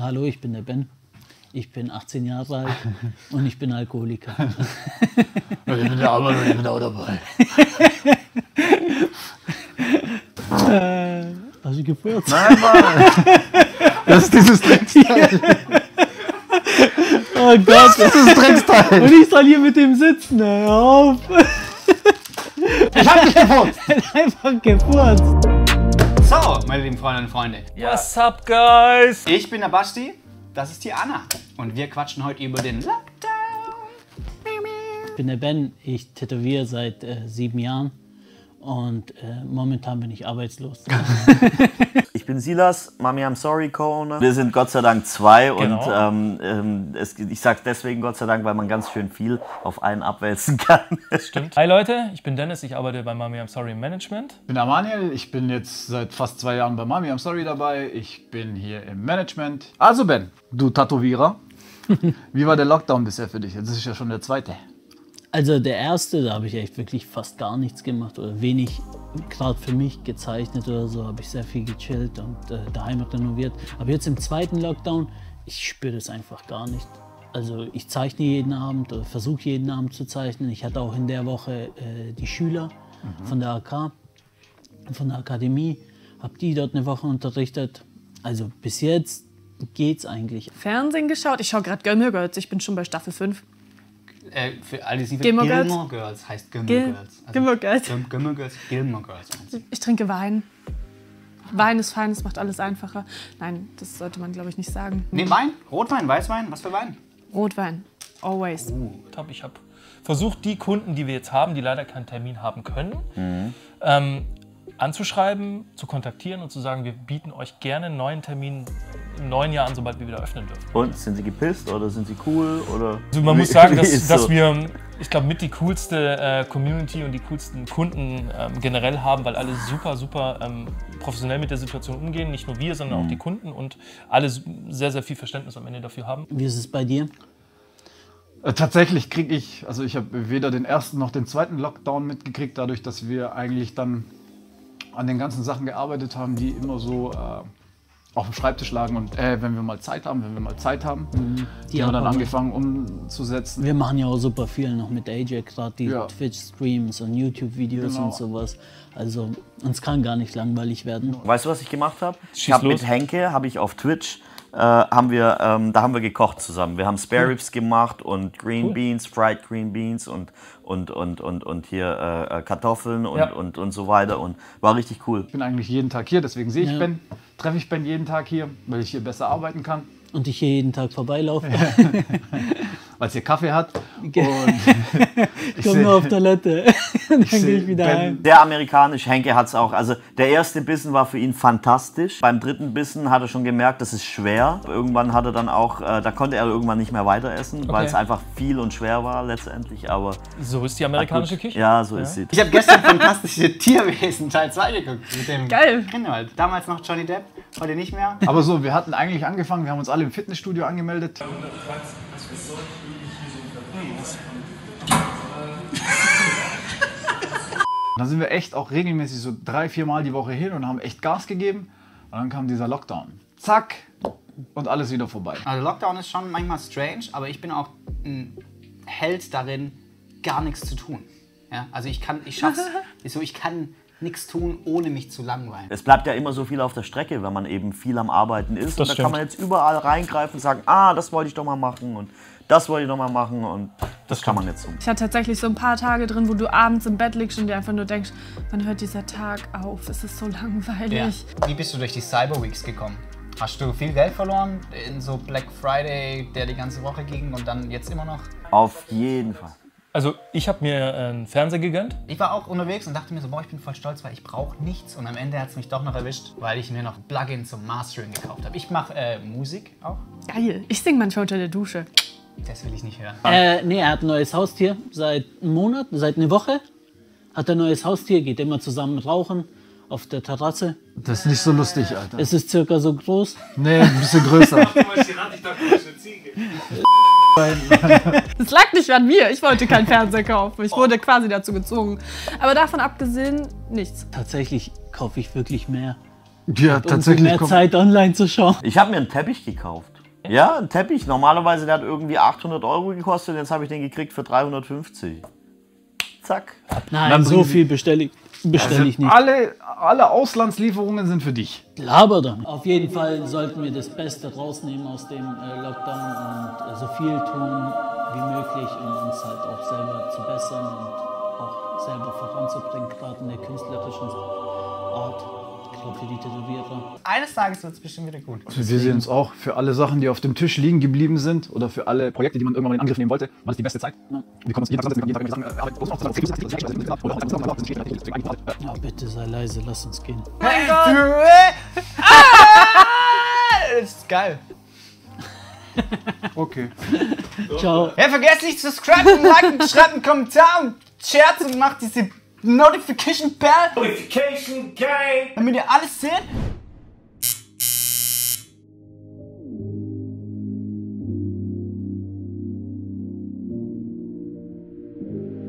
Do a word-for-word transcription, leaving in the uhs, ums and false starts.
Hallo, ich bin der Ben. Ich bin achtzehn Jahre alt und ich bin Alkoholiker. Ich bin der Arme und ich bin auch dabei. äh, hast du gefurzt? Nein, Mann! Das ist dieses Drecksteil. Oh Gott, das ist Drecksteil. Und ich soll hier mit dem sitzen. Hör auf. Ich hab dich gefurzt. Einfach gefurzt. So, meine lieben Freundinnen und Freunde. What's up, guys? Ich bin der Basti, das ist die Anna. Und wir quatschen heute über den Lockdown. Ich bin der Ben, ich tätowiere seit äh, sieben Jahren und äh, momentan bin ich arbeitslos. Ich bin Silas, Mami I'm Sorry Co-Owner. Wir sind Gott sei Dank zwei Genau. und ähm, ähm, es, ich sage deswegen Gott sei Dank, weil man ganz schön viel auf einen abwälzen kann. Stimmt. Hi Leute, ich bin Dennis, ich arbeite bei Mami I'm Sorry im Management. Ich bin Amaniel, ich bin jetzt seit fast zwei Jahren bei Mami I'm Sorry dabei. Ich bin hier im Management. Also Ben, du Tätowierer, wie war der Lockdown bisher für dich? Jetzt ist ja schon der zweite. Also der erste, da habe ich echt wirklich fast gar nichts gemacht oder wenig, gerade für mich gezeichnet oder so, habe ich sehr viel gechillt und äh, daheim renoviert. Aber jetzt im zweiten Lockdown, ich spüre das einfach gar nicht. Also ich zeichne jeden Abend oder versuche jeden Abend zu zeichnen. Ich hatte auch in der Woche äh, die Schüler mhm. von der A K, von der Akademie, habe die dort eine Woche unterrichtet. Also bis jetzt geht's eigentlich. Fernsehen geschaut? Ich schaue gerade Gilmore Girls, ich bin schon bei Staffel fünf. Äh, für alle, die Gilmore Girls. Gilmore Girls heißt Gilmore Gil Girls. Also Gilmore Girls. Gil Gilmore Girls, Gilmore Girls. Ich trinke Wein. Wein ist fein, das macht alles einfacher. Nein, das sollte man, glaube ich, nicht sagen. Nee, Wein? Rotwein, Weißwein? Was für Wein? Rotwein. Always. Uh. Ich habe versucht, die Kunden, die wir jetzt haben, die leider keinen Termin haben können, mhm. ähm, anzuschreiben, zu kontaktieren und zu sagen, wir bieten euch gerne einen neuen Termin im neuen Jahr an, sobald wir wieder öffnen dürfen. Und sind sie gepisst oder sind sie cool? Oder also man wie, muss sagen, dass, so? dass wir, ich glaube, mit die coolste äh, Community und die coolsten Kunden ähm, generell haben, weil alle super, super ähm, professionell mit der Situation umgehen. Nicht nur wir, sondern mhm. auch die Kunden und alle sehr, sehr viel Verständnis am Ende dafür haben. Wie ist es bei dir? Äh, tatsächlich kriege ich, also ich habe weder den ersten noch den zweiten Lockdown mitgekriegt, dadurch, dass wir eigentlich dann an den ganzen Sachen gearbeitet haben, die immer so äh, auf dem Schreibtisch lagen und äh, wenn wir mal Zeit haben, wenn wir mal Zeit haben, mhm. die, die haben wir dann angefangen umzusetzen. Wir machen ja auch super viel noch mit A J, gerade die ja. Twitch-Streams und YouTube-Videos genau. und sowas. Also uns kann gar nicht langweilig werden. Weißt du, was ich gemacht habe? Schieß Ich habe los. mit Henke, habe ich auf Twitch, äh, haben wir, ähm, da haben wir gekocht zusammen. Wir haben Spare Ribs gemacht und Green Cool. Beans, Fried Green Beans und, und, und, und, und hier äh, Kartoffeln und, Ja. und, und so weiter und war richtig cool. Ich bin eigentlich jeden Tag hier, deswegen sehe ich Ja. Ben, treffe ich Ben jeden Tag hier, weil ich hier besser arbeiten kann. Und ich hier jeden Tag vorbeilaufe. Weil es hier Kaffee hat. Und ich komme nur auf Toilette. Dann gehe ich wieder Ben, heim. Sehr amerikanisch, Henke hat es auch. Also der erste Bissen war für ihn fantastisch. Beim dritten Bissen hat er schon gemerkt, das ist schwer. Irgendwann hat er dann auch, äh, da konnte er irgendwann nicht mehr weiter essen, weil es einfach viel und schwer war letztendlich. Aber So ist die amerikanische Küche. ja, so ist sie. Ich habe gestern Fantastische Tierwesen Teil zwei geguckt. Mit dem Geil. Grindelwald. Damals noch Johnny Depp, heute nicht mehr. aber so, wir hatten eigentlich angefangen, wir haben uns alle im Fitnessstudio angemeldet. Dann sind wir echt auch regelmäßig so drei, vier Mal die Woche hin und haben echt Gas gegeben. Und dann kam dieser Lockdown. Zack! Und alles wieder vorbei. Also Lockdown ist schon manchmal strange, aber ich bin auch ein Held darin, gar nichts zu tun. Ja? Also ich kann, ich schaff's, so, ich kann nichts tun, ohne mich zu langweilen. Es bleibt ja immer so viel auf der Strecke, wenn man eben viel am Arbeiten ist. Das und da stimmt. kann man jetzt überall reingreifen und sagen, ah, das wollte ich doch mal machen und das wollte ich doch mal machen und das, kann man jetzt so. Ich hatte tatsächlich so ein paar Tage drin, wo du abends im Bett liegst und dir einfach nur denkst, wann hört dieser Tag auf? Es ist so langweilig. Ja. Wie bist du durch die Cyber Weeks gekommen? Hast du viel Geld verloren in so Black Friday, der die ganze Woche ging und dann jetzt immer noch? Auf jeden Fall. Also ich habe mir einen Fernseher gegönnt. Ich war auch unterwegs und dachte mir so, boah, ich bin voll stolz, weil ich brauche nichts. Und am Ende hat es mich doch noch erwischt, weil ich mir noch ein Plugin zum Mastering gekauft habe. Ich mache äh, Musik auch. Geil. Ich singe manchmal unter der Dusche. Das will ich nicht hören. Äh, nee, er hat ein neues Haustier. Seit einem Monat, seit einer Woche hat er ein neues Haustier, geht immer zusammen rauchen auf der Terrasse. Das ist nicht so lustig, Alter. Es ist circa so groß. Nee, ein bisschen größer. Das lag nicht an mir. Ich wollte keinen Fernseher kaufen. Ich wurde quasi dazu gezwungen. Aber davon abgesehen, nichts. Tatsächlich kaufe ich wirklich mehr Ja, Umso tatsächlich. mehr kommt- Zeit online zu schauen. Ich habe mir einen Teppich gekauft. Ja, ein Teppich. Normalerweise, der hat irgendwie achthundert Euro gekostet. Jetzt habe ich den gekriegt für dreihundertfünfzig. Zack. Nein, Dann so bringen viel bestelle ich, bestell ich nicht. Alle, alle Auslandslieferungen sind für dich. Laber dann. Auf jeden Fall sollten wir das Beste rausnehmen aus dem äh, Lockdown und äh, so viel tun wie möglich, um uns halt auch selber zu bessern und auch selber voranzubringen, gerade in der künstlerischen Art. Ich glaube für die Tätowierer. Eines Tages wird es bestimmt wieder gut. Also wir sehen uns auch für alle Sachen, die auf dem Tisch liegen geblieben sind oder für alle Projekte, die man irgendwann mal in Angriff nehmen wollte. War das die beste Zeit? Wir kommen uns jeden Tag zusammen, wir können jeden Tag Sachen arbeiten. Ja, bitte sei leise, lass uns gehen. Mein Gott! Das ist geil. Okay. Ciao. Ja, vergesst nicht zu subscriben, liken, schreibt einen Kommentar und shared und macht diese Notification Bell, Notification Gang! damit ihr alles seht.